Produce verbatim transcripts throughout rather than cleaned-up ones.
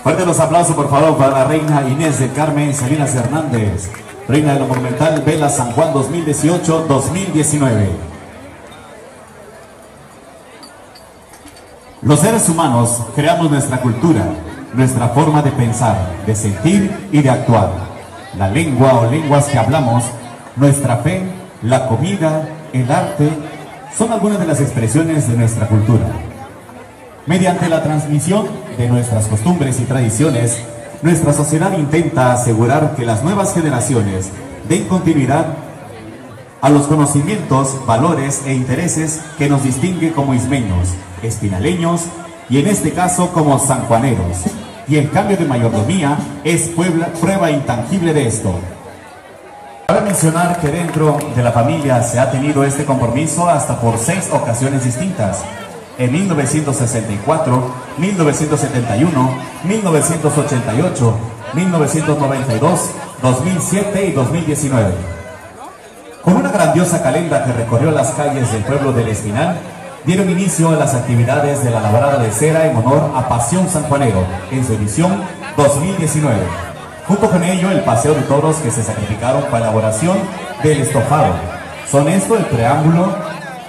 Fuerte los aplausos, por favor, para la reina Inés del Carmen Salinas Hernández, reina de la Monumental Vela San Juan dos mil dieciocho dos mil diecinueve. Los seres humanos creamos nuestra cultura, nuestra forma de pensar, de sentir y de actuar. La lengua o lenguas que hablamos, nuestra fe, la comida, el arte, son algunas de las expresiones de nuestra cultura. Mediante la transmisión de nuestras costumbres y tradiciones, nuestra sociedad intenta asegurar que las nuevas generaciones den continuidad a los conocimientos, valores e intereses que nos distinguen como ismeños, espinaleños y en este caso como sanjuaneros. Y el cambio de mayordomía es Puebla, prueba intangible de esto. Cabe mencionar que dentro de la familia se ha tenido este compromiso hasta por seis ocasiones distintas. En mil novecientos sesenta y cuatro, mil novecientos setenta y uno, mil novecientos ochenta y ocho, mil novecientos noventa y dos, dos mil siete y dos mil diecinueve. Con una grandiosa calenda que recorrió las calles del pueblo del Espinal, dieron inicio a las actividades de la labrada de cera en honor a Pasión Sanjuanero, en su edición dos mil diecinueve. Junto con ello, el paseo de toros que se sacrificaron para la elaboración del estofado. Son esto el preámbulo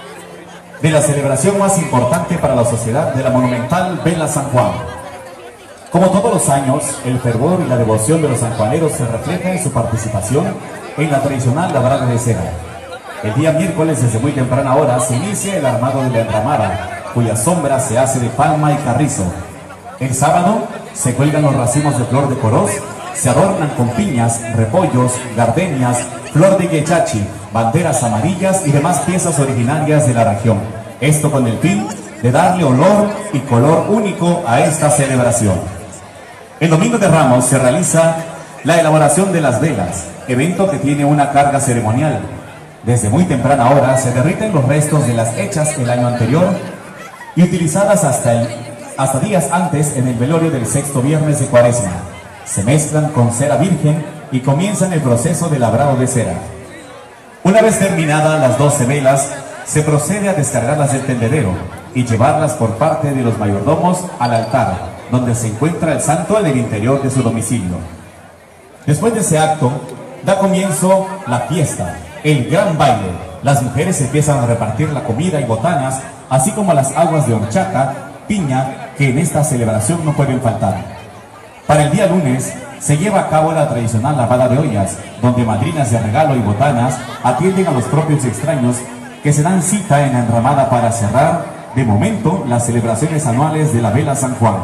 de la celebración más importante para la sociedad de la Monumental Vela San Juan. Como todos los años, el fervor y la devoción de los sanjuaneros se refleja en su participación en la tradicional labrada de cera. El día miércoles, desde muy temprana hora, se inicia el armado de la enramada, cuya sombra se hace de palma y carrizo. El sábado se cuelgan los racimos de flor de coroz, se adornan con piñas, repollos, gardenias, flor de quechachi, banderas amarillas y demás piezas originarias de la región. Esto con el fin de darle olor y color único a esta celebración. El domingo de Ramos se realiza la elaboración de las velas, evento que tiene una carga ceremonial. Desde muy temprana hora se derriten los restos de las hechas el año anterior y utilizadas hasta, el, hasta días antes en el velorio del sexto viernes de Cuaresma. Se mezclan con cera virgen y comienzan el proceso de labrado de cera. Una vez terminadas las doce velas, se procede a descargarlas del tendedero y llevarlas por parte de los mayordomos al altar, donde se encuentra el santo en el interior de su domicilio. Después de ese acto, da comienzo la fiesta, el gran baile. Las mujeres empiezan a repartir la comida y botanas, así como las aguas de horchata, piña, que en esta celebración no pueden faltar. Para el día lunes se lleva a cabo la tradicional lavada de ollas, donde madrinas de regalo y botanas atienden a los propios extraños que se dan cita en la enramada para cerrar, de momento, las celebraciones anuales de la Vela San Juan.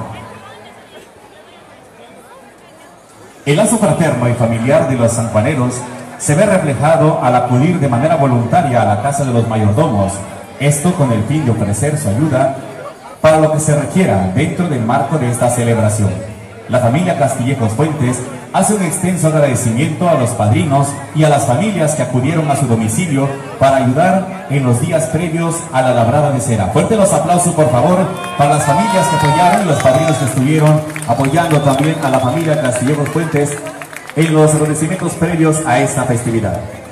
El lazo fraterno y familiar de los sanjuaneros se ve reflejado al acudir de manera voluntaria a la casa de los mayordomos, esto con el fin de ofrecer su ayuda para lo que se requiera dentro del marco de esta celebración. La familia Castillejos Fuentes hace un extenso agradecimiento a los padrinos y a las familias que acudieron a su domicilio para ayudar en los días previos a la labrada de cera. Fuerte los aplausos, por favor, para las familias que apoyaron y los padrinos que estuvieron apoyando también a la familia Castillejos Fuentes en los acontecimientos previos a esta festividad.